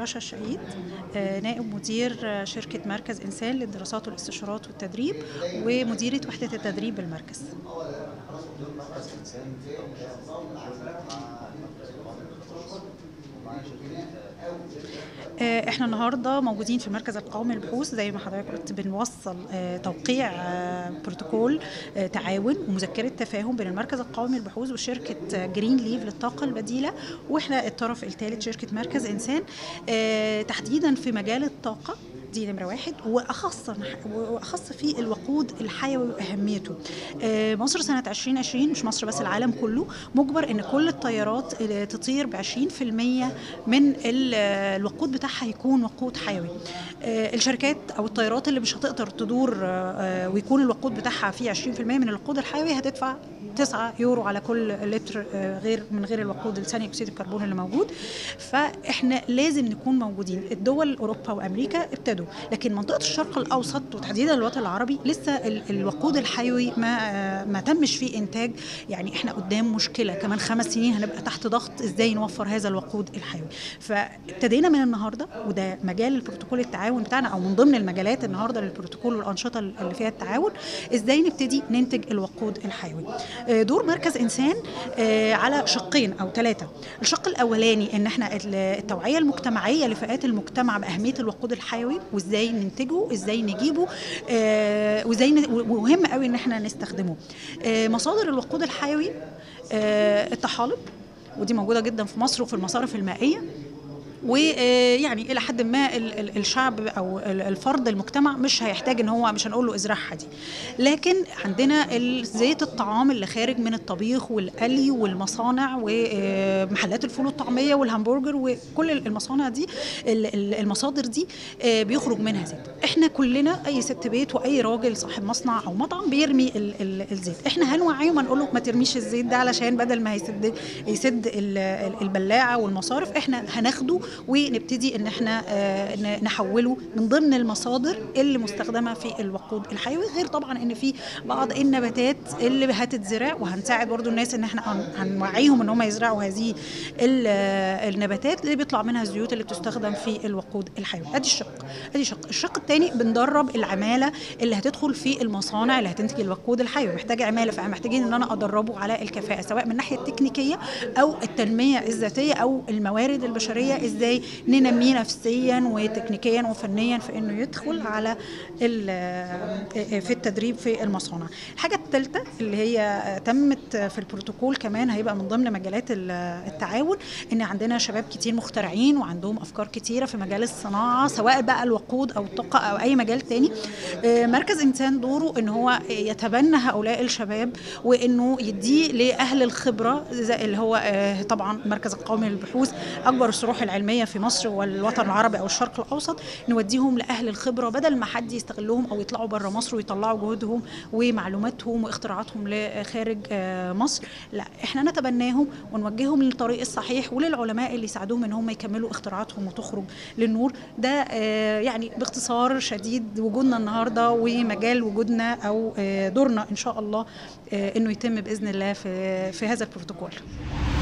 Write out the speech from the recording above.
رشا الشهيد، نائب مدير شركة مركز إنسان للدراسات والاستشارات والتدريب ومديرة وحدة التدريب بالمركز. احنا النهارده موجودين في المركز القومي للبحوث زي ما حضرتك قلت، بنوصل توقيع بروتوكول تعاون ومذكره تفاهم بين المركز القومي للبحوث وشركه جرين ليف للطاقه البديله، واحنا الطرف الثالث شركه مركز انسان، تحديدا في مجال الطاقه. دي نمرة واحد، وأخص في الوقود الحيوي وأهميته. مصر سنة 2020، مش مصر بس، العالم كله مجبر إن كل الطيارات تطير ب20% من الوقود بتاعها يكون وقود حيوي. الشركات أو الطيارات اللي مش هتقدر تدور ويكون الوقود بتاعها فيه 20% من الوقود الحيوي هتدفع 9 يورو على كل لتر من غير الوقود ثاني أكسيد الكربون اللي موجود. فإحنا لازم نكون موجودين. الدول أوروبا وأمريكا ابتدوا، لكن منطقة الشرق الأوسط وتحديدا الوطن العربي لسه الوقود الحيوي ما تمش فيه إنتاج. يعني إحنا قدام مشكلة، كمان 5 سنين هنبقى تحت ضغط إزاي نوفر هذا الوقود الحيوي. فابتدينا من النهاردة، وده مجال البروتوكول التعاون بتاعنا أو من ضمن المجالات النهاردة للبروتوكول والأنشطة اللي فيها التعاون، إزاي نبتدي ننتج الوقود الحيوي. دور مركز إنسان على شقين أو 3. الشق الأولاني إن احنا التوعية المجتمعية لفئات المجتمع بأهمية الوقود الحيوي وإزاي ننتجه، إزاي نجيبه، وإزاي مهم قوي إن احنا نستخدمه. مصادر الوقود الحيوي الطحالب، ودي موجودة جدا في مصر وفي المصارف المائية، ويعني الى حد ما الشعب او الفرد المجتمع مش هيحتاج ان هو، مش هنقول له ازرعها دي. لكن عندنا زيت الطعام اللي خارج من الطبيخ والقلي والمصانع ومحلات الفول والطعميه والهمبرجر وكل المصانع دي، المصادر دي بيخرج منها زيت. احنا كلنا اي ست بيت واي راجل صاحب مصنع او مطعم بيرمي الزيت. احنا هنوعيه ونقول له ما ترميش الزيت ده، علشان بدل ما يسد البلاعه والمصارف، احنا هناخده ونبتدي ان احنا نحوله من ضمن المصادر اللي مستخدمه في الوقود الحيوي. غير طبعا ان في بعض النباتات اللي هتتزرع، وهنساعد برضو الناس ان احنا هنوعيهم ان هم يزرعوا هذه النباتات اللي بيطلع منها الزيوت اللي بتستخدم في الوقود الحيوي. ادي الشق الثاني، بندرب العماله اللي هتدخل في المصانع اللي هتنتج الوقود الحيوي. محتاجه عماله، فمحتاجين ان انا ادربه على الكفاءه، سواء من الناحيه التكنيكيه او التنميه الذاتيه او الموارد البشريه، ازاي ننميه نفسيا وتكنيكيا وفنيا في انه يدخل على في التدريب في المصانع. الحاجه الثالثه اللي هي تمت في البروتوكول كمان، هيبقى من ضمن مجالات التعاون، ان عندنا شباب كتير مخترعين وعندهم افكار كتيره في مجال الصناعه، سواء بقى الوقود او الطاقه او اي مجال تاني. مركز انسان دوره ان هو يتبنى هؤلاء الشباب وانه يديه لاهل الخبره، زي اللي هو طبعا المركز القومي للبحوث اكبر الصروح العلميه في مصر والوطن العربي او الشرق الاوسط، نوديهم لاهل الخبره بدل ما حد يستغلهم او يطلعوا بره مصر ويطلعوا جهودهم ومعلوماتهم واختراعاتهم لخارج مصر. لا، احنا نتبناهم ونوجههم للطريق الصحيح، وللعلماء اللي يساعدوهم ان هم يكملوا اختراعاتهم وتخرج للنور. ده يعني باختصار شديد وجودنا النهارده ومجال وجودنا او دورنا ان شاء الله انه يتم باذن الله في هذا البروتوكول.